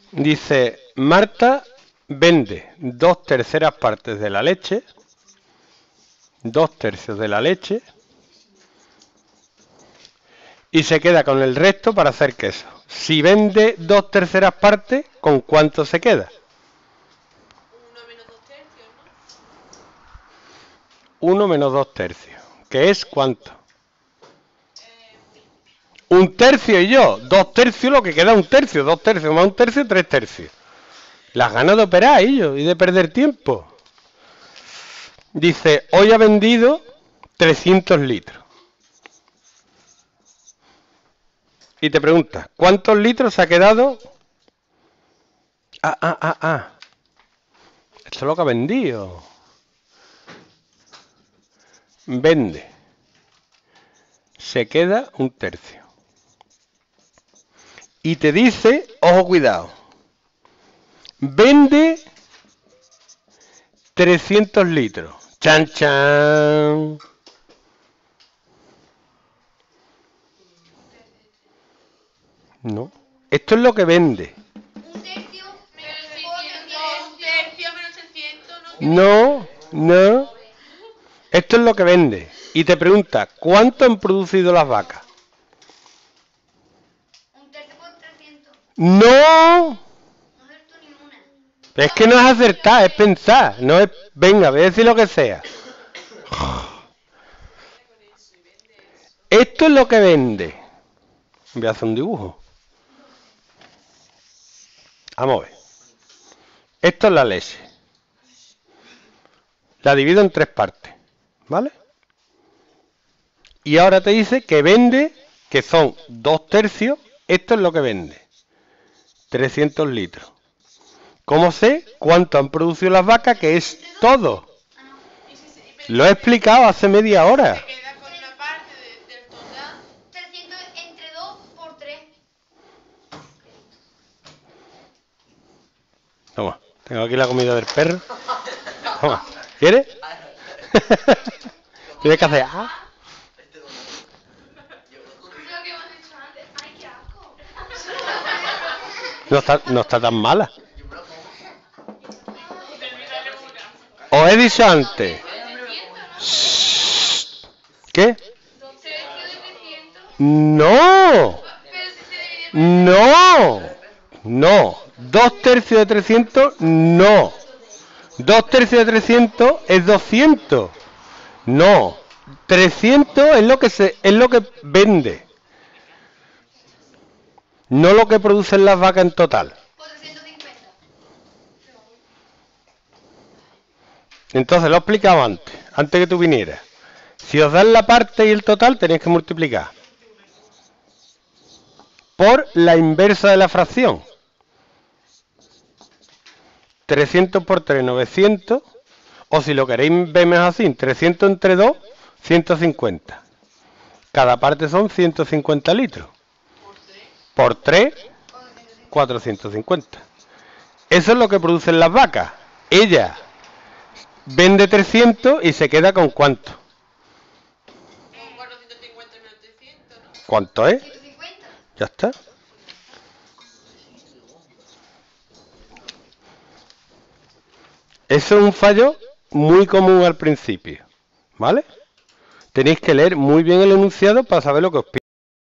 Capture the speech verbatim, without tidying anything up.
Dice, Marta vende dos terceras partes de la leche, dos tercios de la leche, y se queda con el resto para hacer queso. Si vende dos terceras partes, ¿con cuánto se queda? Uno menos dos tercios, ¿no? Uno menos dos tercios. ¿Qué es cuánto? Eh, un tercio y yo. Dos tercios, lo que queda un tercio. Dos tercios más un tercio, tres tercios. Las ganas de operar ellos y de perder tiempo. Dice, hoy ha vendido trescientos litros. Y te pregunta, ¿cuántos litros ha quedado? Ah, ah, ah, ah. Esto es lo que ha vendido. Vende. Se queda un tercio. Y te dice, ojo, cuidado. Vende trescientos litros. Chan, chan. No. Esto es lo que vende. Un tercio pero menos si otro tiene tercio. dos tercios menos trescientos, ¿no? No, no. Esto es lo que vende. Y te pregunta, ¿cuánto han producido las vacas? Un tercio por trescientos. No. No acertó ni una. Es que no es acertar, es pensar. No es, venga, voy a decir lo que sea. Esto es lo que vende. Voy a hacer un dibujo. Vamos a ver. Esto es la leche. La divido en tres partes. ¿Vale? Y ahora te dice que vende, que son dos tercios. Esto es lo que vende. trescientos litros. ¿Cómo sé cuánto han producido las vacas? Que es todo. Y si se- pero Lo he explicado hace media hora. se queda con una parte de- del total. trescientos entre dos por tres. Toma, tengo aquí la comida del perro. Toma, ¿quieres? Tienes que hacer... Ah. Es lo que hemos dicho antes. ¡Ay, qué asco! No está, no está tan mala. Y terminarle una. Os he dicho antes. ¿Qué? Dos tercios de trescientos. No. Pero si se divide por No. No. Dos tercios de trescientos, no. Dos tercios de trescientos es doscientos. No. trescientos es lo que se, es lo que vende. No lo que producen las vacas en total. cuatrocientos cincuenta. Entonces lo he explicado antes, antes que tú vinieras. Si os dan la parte y el total, tenéis que multiplicar por la inversa de la fracción. trescientos por tres, novecientos. O si lo queréis ver más así, trescientos entre dos, ciento cincuenta. Cada parte son ciento cincuenta litros. Por tres, cuatrocientos cincuenta. Eso es lo que producen las vacas. Ella vende trescientos y se queda con ¿cuánto? Con cuatrocientos cincuenta menos trescientos, ¿no? ¿Cuánto es? ciento cincuenta. Ya está. Eso es un fallo muy común al principio, ¿vale? Tenéis que leer muy bien el enunciado para saber lo que os pide.